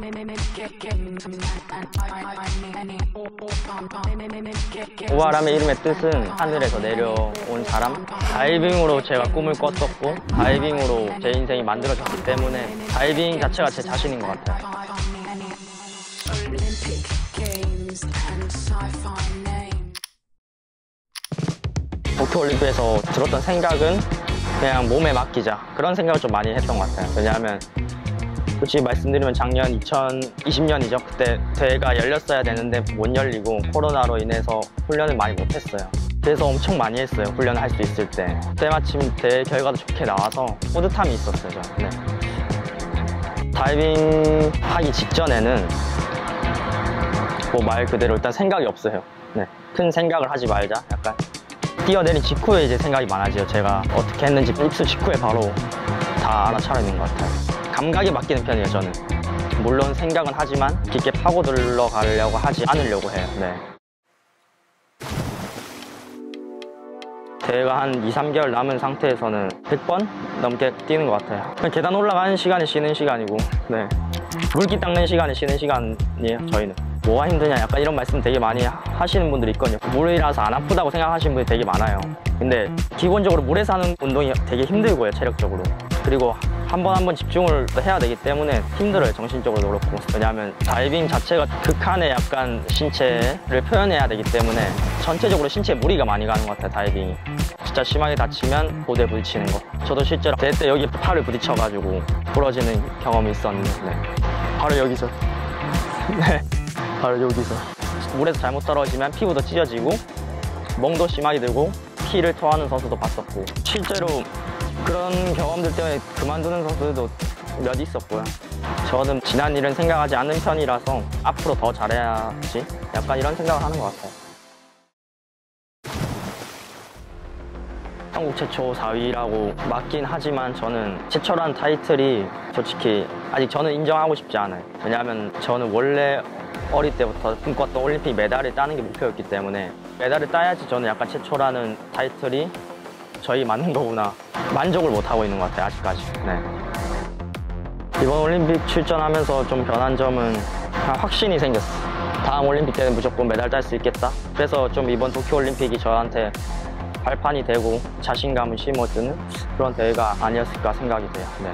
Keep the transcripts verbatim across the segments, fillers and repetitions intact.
오아람의 이름의 뜻은 하늘에서 내려온 사람. 다이빙으로 제가 꿈을 꿨었고 다이빙으로 제 인생이 만들어졌기 때문에 다이빙 자체가 제 자신인 것 같아요. 도쿄올림픽에서 들었던 생각은 그냥 몸에 맡기자, 그런 생각을 좀 많이 했던 것 같아요. 왜냐하면 솔직히 말씀드리면 작년 이천이십 년이죠. 그때 대회가 열렸어야 되는데 못 열리고 코로나로 인해서 훈련을 많이 못했어요. 그래서 엄청 많이 했어요, 훈련을 할 수 있을 때. 때마침 대회 결과도 좋게 나와서 뿌듯함이 있었어요, 저는. 네. 다이빙 하기 직전에는 뭐 말 그대로 일단 생각이 없어요. 네. 큰 생각을 하지 말자, 약간. 뛰어내린 직후에 이제 생각이 많아져요. 제가 어떻게 했는지 입수 직후에 바로 다 알아차리는 것 같아요. 감각에 맡기는 편이에요, 저는. 물론 생각은 하지만 깊게 파고들러 가려고 하지 않으려고 해요. 네. 대회가 한 이, 삼 개월 남은 상태에서는 백 번 넘게 뛰는 것 같아요. 그냥 계단 올라가는 시간이 쉬는 시간이고, 네. 물기 닦는 시간이 쉬는 시간이에요, 저희는. 뭐가 힘드냐, 약간 이런 말씀 되게 많이 하시는 분들이 있거든요. 물이라서 안 아프다고 생각하시는 분들이 되게 많아요. 근데 기본적으로 물에서 하는 운동이 되게 힘들고요, 체력적으로. 그리고 한 번 한 번 집중을 해야 되기 때문에 힘들어요, 정신적으로도 그렇고. 왜냐하면 다이빙 자체가 극한의 약간 신체를 표현해야 되기 때문에 전체적으로 신체에 무리가 많이 가는 것 같아요, 다이빙이. 진짜 심하게 다치면 보드에 부딪히는 거. 저도 실제로 대회 때 여기 팔을 부딪혀가지고 부러지는 경험이 있었는데, 네. 바로 여기서. 네. 바로 여기서. 물에서 잘못 떨어지면 피부도 찢어지고 멍도 심하게 들고 피를 토하는 선수도 봤었고, 실제로 그런 경험들 때문에 그만두는 선수들도 몇 있었고요. 저는 지난 일은 생각하지 않는 편이라서 앞으로 더 잘해야지, 약간 이런 생각을 하는 것 같아요. 한국 최초 사 위라고 맞긴 하지만 저는 최초라는 타이틀이 솔직히 아직 저는 인정하고 싶지 않아요. 왜냐하면 저는 원래 어릴 때부터 꿈꿨던 올림픽 메달을 따는 게 목표였기 때문에 메달을 따야지 저는 약간 최초라는 타이틀이 저희 맞는 거구나, 만족을 못하고 있는 것 같아요, 아직까지. 네. 이번 올림픽 출전하면서 좀 변한 점은 확신이 생겼어요. 다음 올림픽 때는 무조건 메달 딸 수 있겠다. 그래서 좀 이번 도쿄올림픽이 저한테 발판이 되고 자신감을 심어주는 그런 대회가 아니었을까 생각이 돼요. 네.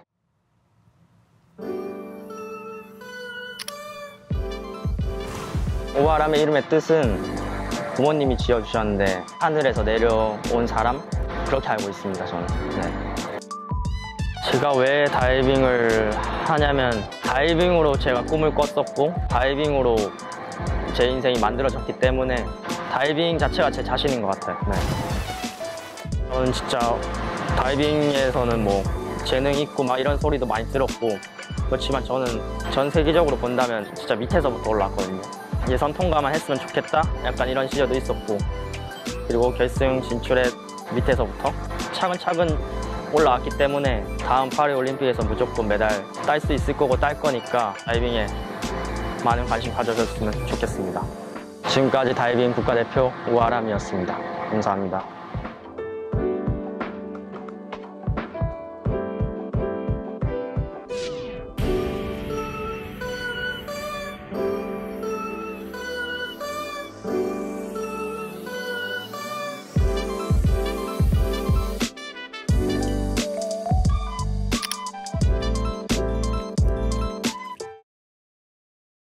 오아람의 이름의 뜻은 부모님이 지어주셨는데 하늘에서 내려온 사람, 그렇게 알고 있습니다, 저는. 네. 제가 왜 다이빙을 하냐면 다이빙으로 제가 꿈을 꿨었고 다이빙으로 제 인생이 만들어졌기 때문에 다이빙 자체가 제 자신인 것 같아요. 네. 저는 진짜 다이빙에서는 뭐 재능 있고 막 이런 소리도 많이 들었고, 그렇지만 저는 전 세계적으로 본다면 진짜 밑에서부터 올라왔거든요. 예선 통과만 했으면 좋겠다, 약간 이런 시절도 있었고, 그리고 결승 진출에 밑에서부터 차근차근 올라왔기 때문에 다음 파리올림픽에서 무조건 메달 딸 수 있을 거고 딸 거니까 다이빙에 많은 관심 가져줬으면 좋겠습니다. 지금까지 다이빙 국가대표 오아람이었습니다. 감사합니다.